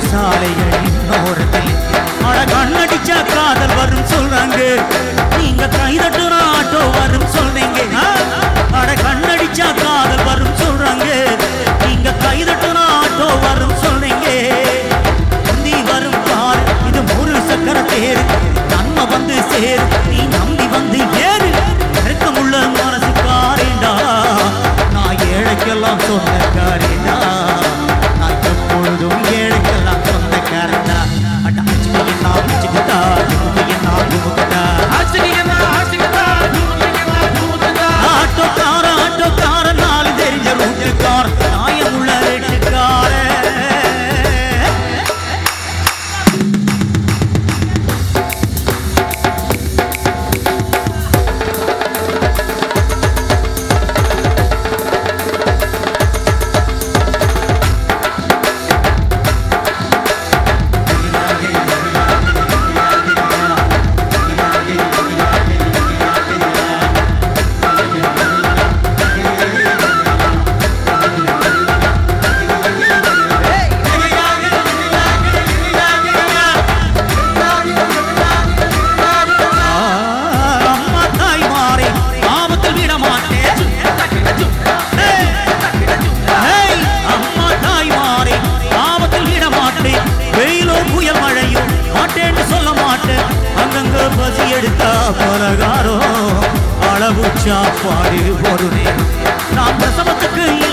சாலைகளின் ஓரத்தில் அட கண்ணடிச்சா காதல் வரும் சொல்றாங்க. நீங்க கைதட்டுனா ஆட்டோ வரும் சொல்றீங்க. அட கண்ணடிச்சா காதல் வரும் சொல்றாங்க. நீங்க கைதட்டுனா ஆட்டோ வரும் சொல்றீங்க. நீ வரும் பார் இது ஒரு சக்கர தேர். நன்மை வந்து சேர் நீ நம்பி வந்து ஏறு. நெருக்கமுள்ள மனசுக்காரேண்டா நான் ஏழைக்கெல்லாம் சொந்தக்காரேண்டா. நான் எப்பொழுதும் ஏழைக்கெல்லாம் சொந்தக்காரேண்டா. அட அச்சுக்கியன்னா அச்சுக்கிட்டா ஜுமுக்கியன்னா ஜுமுக்கிட்டா ஆட்டோக்கார நாலு தெரிஞ்ச ரூட்டுக்கார் நியாயமுள்ள ரேட்டுக்கார. பசி எடுத்தா பலகாரம் அளவு சாப்பாடு ஒரு நேரம். நான் பிரசவத்துக்கு